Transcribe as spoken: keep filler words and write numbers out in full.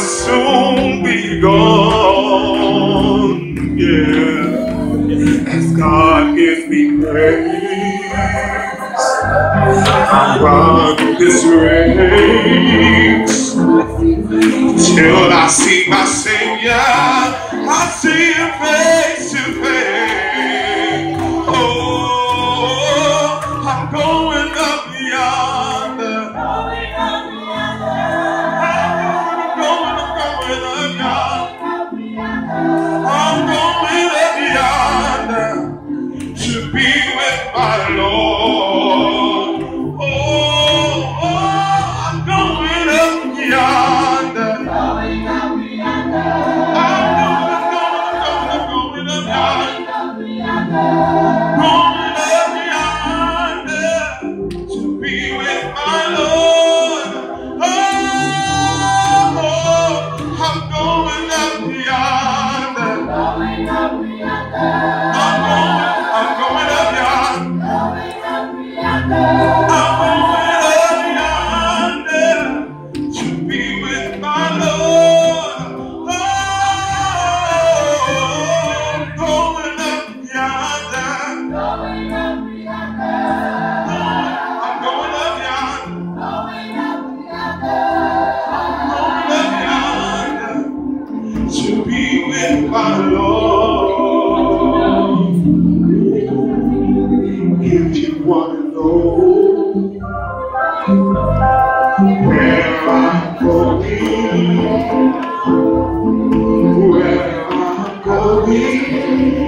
soon be gone. Yeah, as God gives me grace, I run this race till I see my Savior. I see Him face to face. Oh, I'm going up yonder. I'm going up yonder to be with my Lord. Oh, oh, I'm going up yonder. I'm going, going, going, going up yonder. Going up yonder to be with my Lord. Oh, oh, I'm going up yonder. I'm going, I'm going up yonder. I'm going up yonder to be with my Lord. Oh, I'm going up yonder. I'm going up yonder. I'm going up yonder to be with my Lord. If you want to know where I'm going, where I'm going,